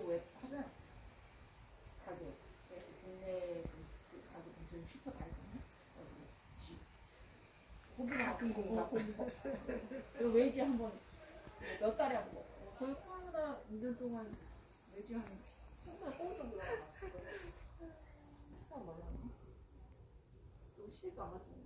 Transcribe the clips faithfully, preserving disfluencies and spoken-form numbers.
웹 하면 가게 그래서 국내 그 가게 근처에 슈퍼 다 있거든요. 지 가끔 공감. 그리고 외지 한번 몇 달에 한 번. 거의 코로나 이 년 동안 외지 한 생각 꼬우 정도 나왔어요. 생각 말랐나? 또 시도 안 왔어요.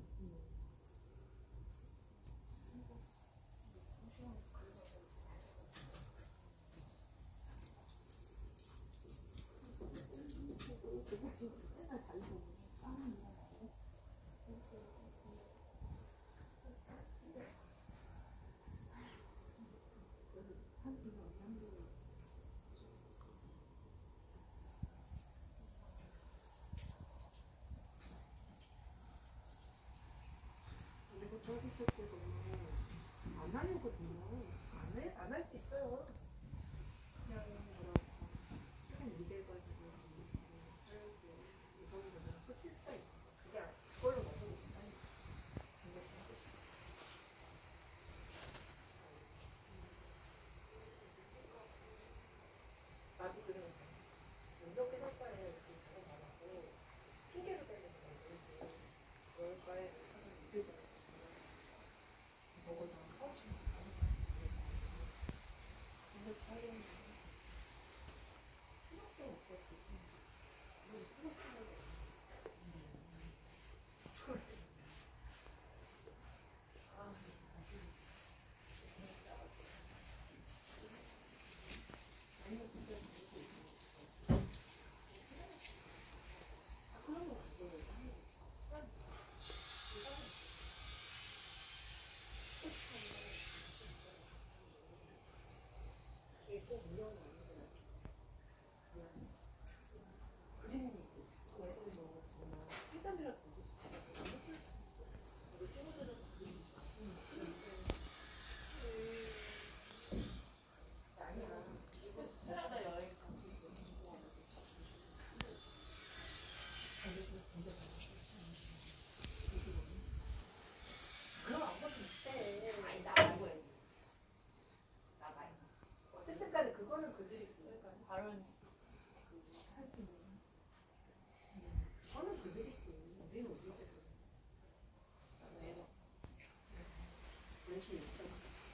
저기 있을 때도 안 하려거든요. 안 해? 안 할 수 있어요. 그냥 뭐랄까 조금 일해가지고 하려고 이거는 끝일 수가 있고 그게 그걸로 먹고 싶다니 굉장히 하고 싶어. 나도 그러니까 몇개 살까에 이렇게 작업받았고 핑계를 대면서 말고 그럴까에 들고 먹어도 안 빠지고 근데 과연 생각도 없고 지금 너무 쓰고 싶은 게 아, 아니면 진짜 아, 그런 거 같아요. 이게 꼭 무료는 아니구나. 그냥 그림이 있고 예를 뭐 정말 일단이라도 보고 싶어서 이거 친구들은 아니야. 캐나다 여행 그럼 아무것도 못해. 아니 나 말고 해. 나 말고. 어쨌든 간에 그거는 그들이 그러니까 발언 할 수 있는 그거는 그들이 우리는 우리대로 내가 열심히 있잖아.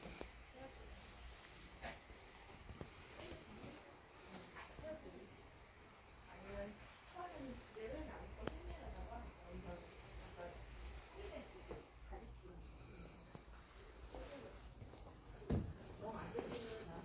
아니면 처음에는 주제를 나눠서 힘내다가 이건 약간 힘내 가지치기. 너무 안 되면 나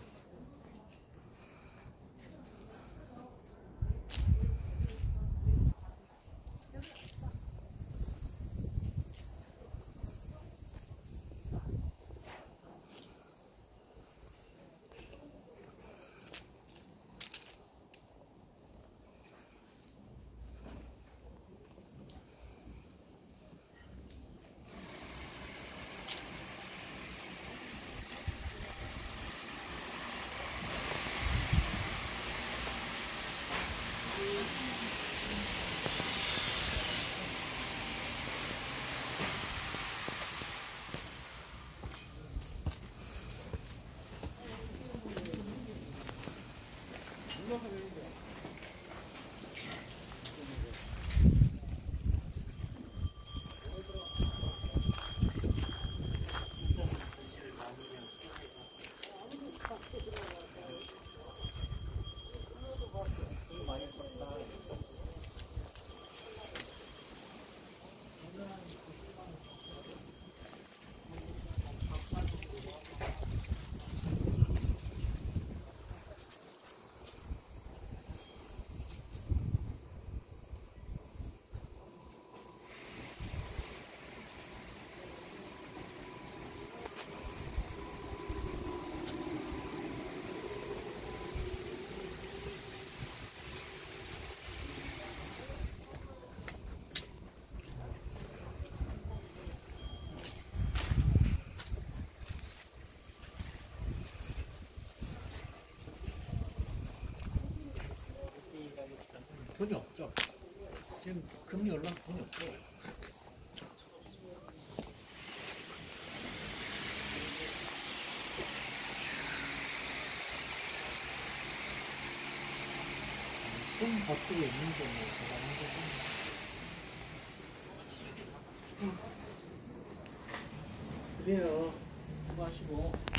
돈이 없죠. 지금 금리 올라서 돈이 없죠. 좀 바쁘게 있는데 뭐 잘하는 거지. 그래요. 수고하시고.